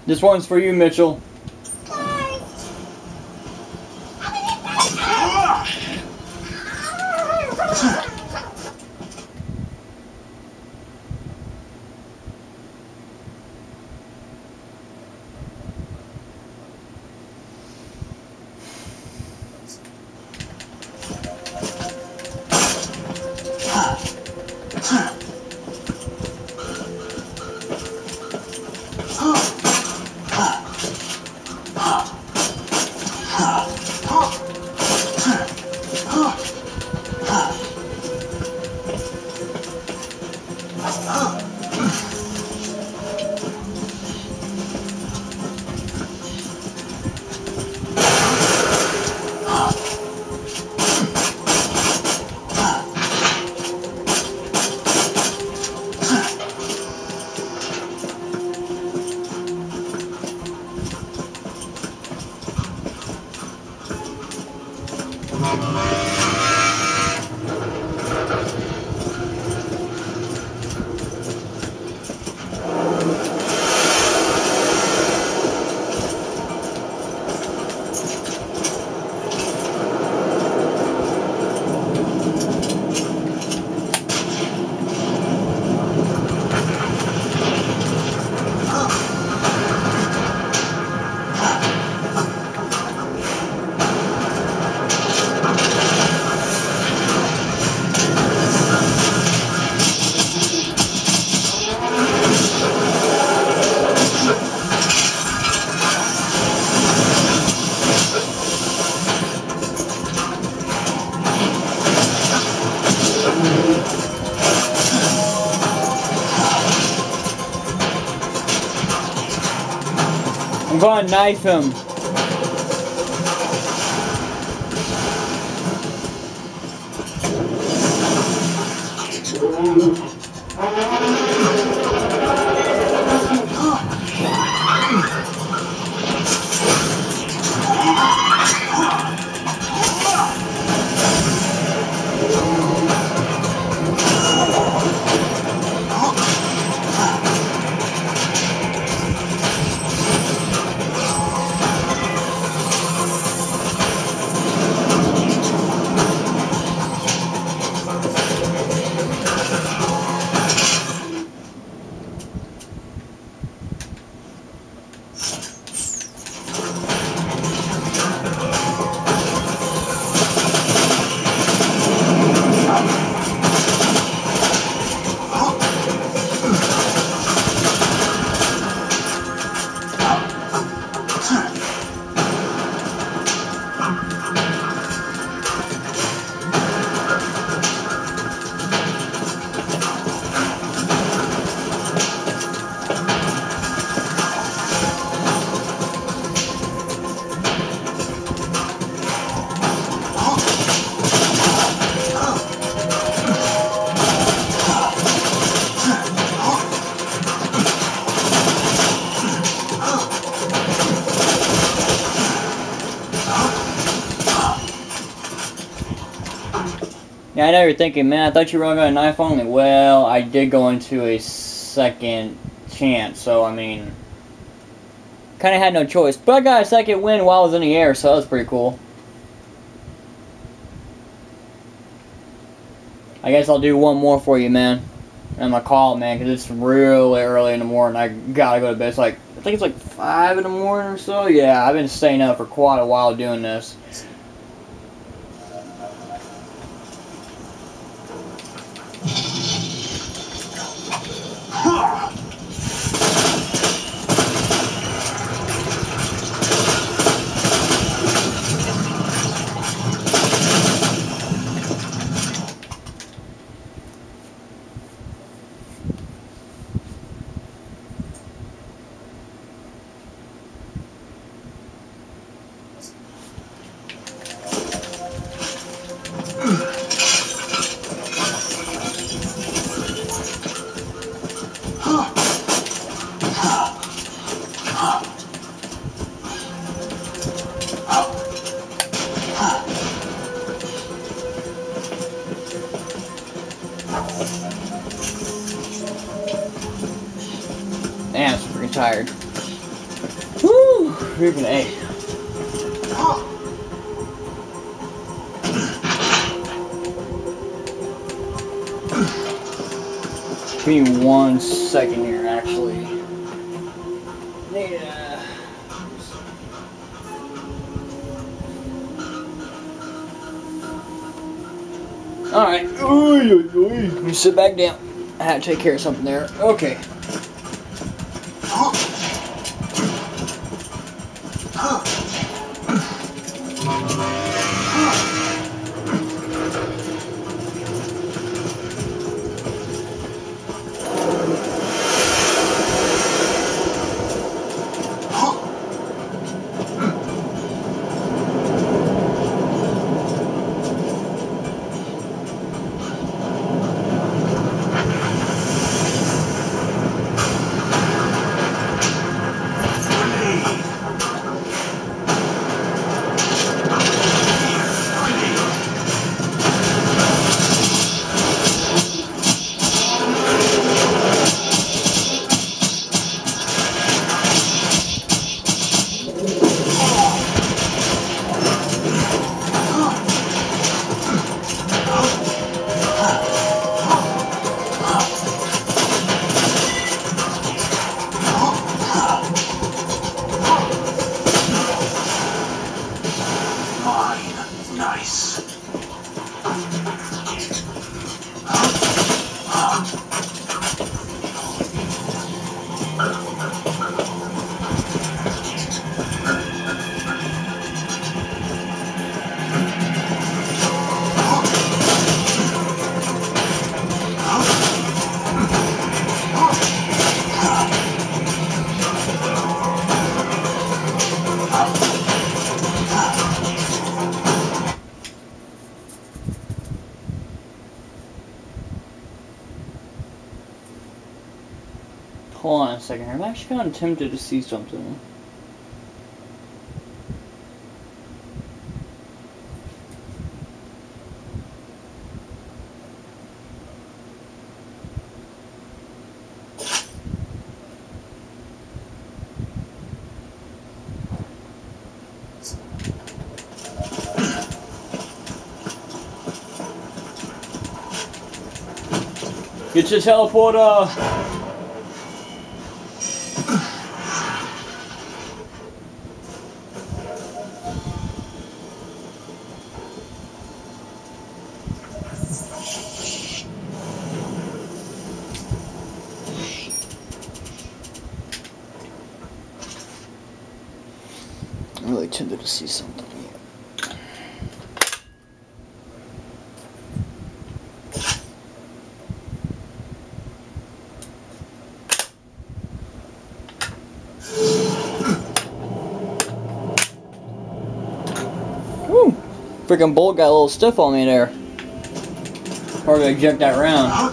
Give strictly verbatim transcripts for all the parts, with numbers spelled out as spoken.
This one's for you, Mitchell. I'm gonna knife him. Yeah, I know you're thinking, man, I thought you were only going to knife only. Well, I did go into a second chance, so, I mean, kind of had no choice. But I got a second win while I was in the air, so that was pretty cool. I guess I'll do one more for you, man. And I'm going to call it, man, because it's really early in the morning. I got to go to bed. It's like, I think it's like five in the morning or so. Yeah, I've been staying up for quite a while doing this. Man, I'm freaking tired. Freaking A. Give me one second here, actually. Need a... Alright. Let me sit back down. I had to take care of something there. Okay. Hold on a second here. I'm actually kind of tempted to see something. Get your teleporter! I'm really tempted to see something here. Woo! Freaking bolt got a little stiff on me there. Probably gonna eject that round.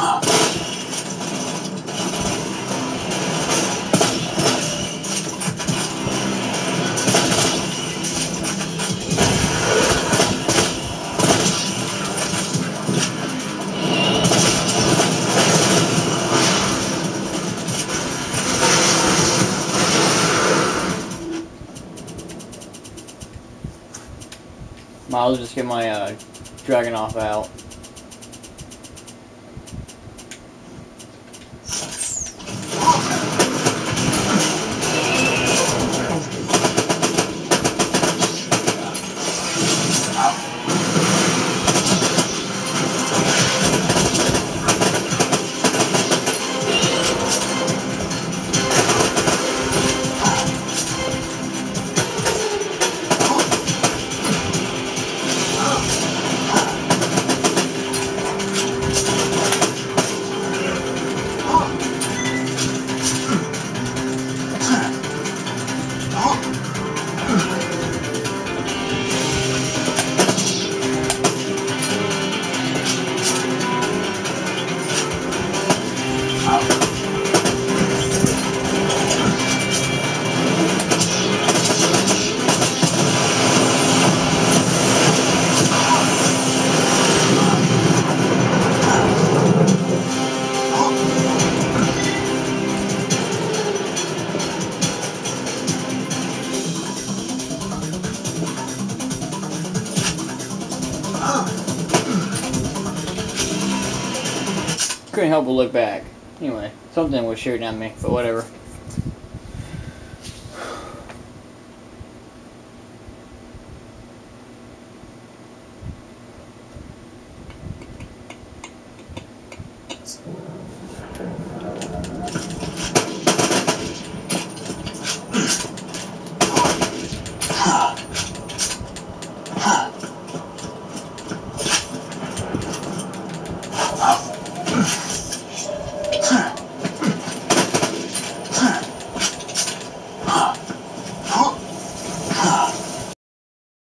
I'll just get my uh, Dragunov out. Couldn't help but look back. Anyway, something was shooting at me, but whatever.